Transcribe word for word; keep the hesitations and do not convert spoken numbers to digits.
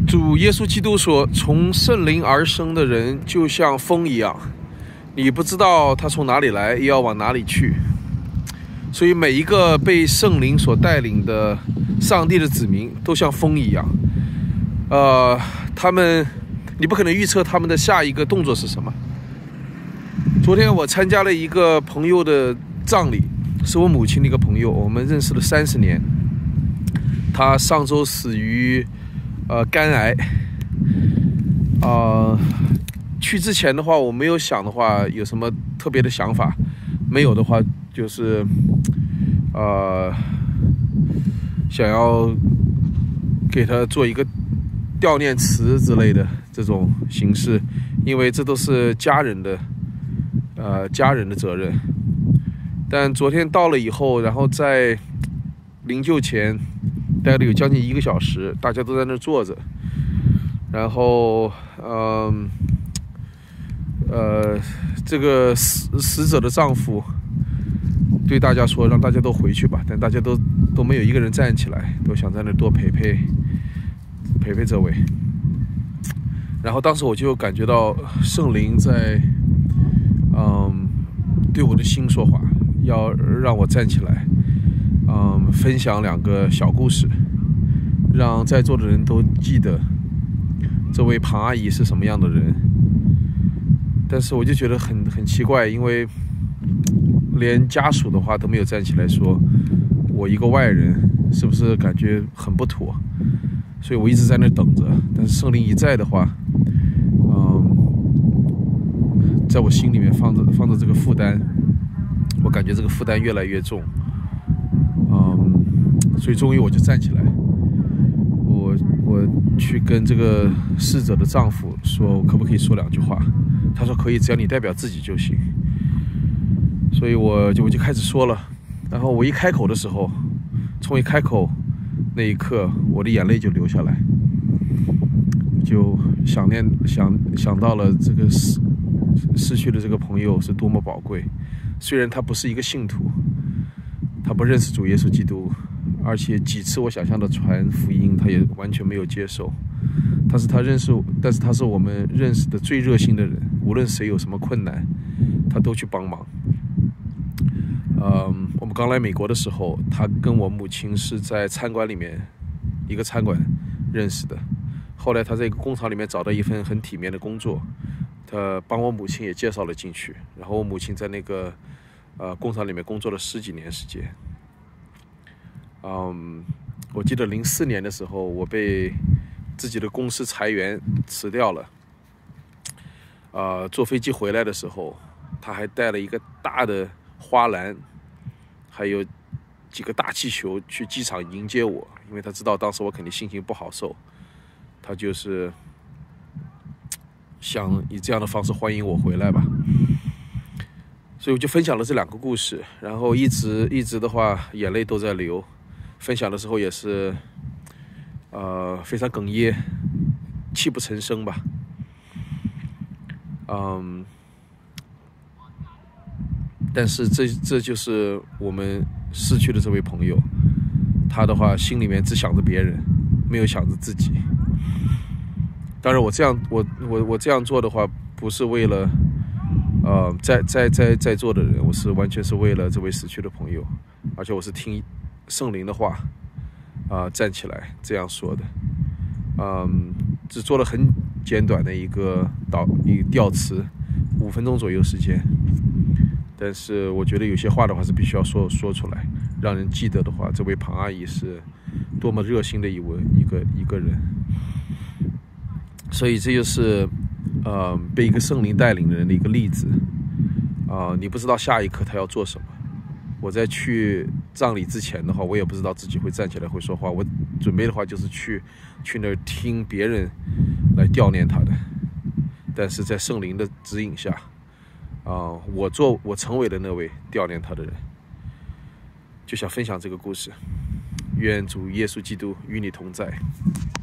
主耶稣基督说，从圣灵而生的人就像风一样，你不知道他从哪里来，也要往哪里去。所以每一个被圣灵所带领的上帝的子民都像风一样，呃，他们你不可能预测他们的下一个动作是什么。昨天我参加了一个朋友的葬礼，是我母亲的一个朋友，我们认识了三十年。他上周死于呃肝癌。呃，去之前的话，我没有想的话有什么特别的想法，没有的话就是呃想要给他做一个悼念词之类的这种形式，因为这都是家人的呃家人的责任。但昨天到了以后，然后在灵柩前待了有将近一个小时，大家都在那坐着，然后嗯 呃, 呃这个死死者的丈夫对大家说让大家都回去吧，但大家都都没有一个人站起来，都想在那多陪陪陪陪这位。然后当时我就感觉到圣灵在嗯对我的心说话，要让我站起来，嗯分享两个小故事，让在座的人都记得这位庞阿姨是什么样的人。但是我就觉得很很奇怪，因为连家属的话都没有站起来说我一个外人是不是感觉很不妥，所以我一直在那等着。但是圣灵一在的话，嗯，在我心里面放着放着这个负担，我感觉这个负担越来越重，嗯，所以终于我就站起来，我我去跟这个逝者的丈夫说，我可不可以说两句话？他说可以，只要你代表自己就行。所以我就我就开始说了，然后我一开口的时候，从一开口那一刻，我的眼泪就流下来，就想念想想到了这个失失去的这个朋友是多么宝贵。虽然他不是一个信徒，他不认识主耶稣基督，而且几次我想象的传福音，他也完全没有接受。但是他认识，但是他是我们认识的最热心的人，无论谁有什么困难，他都去帮忙。嗯，我们刚来美国的时候，他跟我母亲是在餐馆里面一个餐馆认识的。后来他在一个工厂里面找到一份很体面的工作，他帮我母亲也介绍了进去。然后我母亲在那个呃工厂里面工作了十几年时间。嗯，我记得零四年的时候，我被自己的公司裁员辞掉了。呃，坐飞机回来的时候，他还带了一个大的花篮，还有几个大气球去机场迎接我，因为他知道当时我肯定心情不好受，他就是想以这样的方式欢迎我回来吧。所以我就分享了这两个故事，然后一直一直的话眼泪都在流，分享的时候也是呃非常哽咽，泣不成声吧。嗯，但是这这就是我们失去的这位朋友，他的话心里面只想着别人，没有想着自己。当然我这样我我我这样做的话，不是为了呃在在在在座的人，我是完全是为了这位死去的朋友，而且我是听圣灵的话啊、呃、站起来这样说的。嗯，只做了很简短的一个导一个调词，五分钟左右时间。但是我觉得有些话的话是必须要说说出来，让人记得的话，这位庞阿姨是多么热心的一位一个一个人。所以这就是呃被一个圣灵带领的人的一个例子啊、呃，你不知道下一刻他要做什么。我在去葬礼之前的话，我也不知道自己会站起来会说话，我准备的话就是去去那儿听别人来悼念他的。但是在圣灵的指引下啊、呃，我做我成为了那位悼念他的人。就想分享这个故事，愿主耶稣基督与你同在。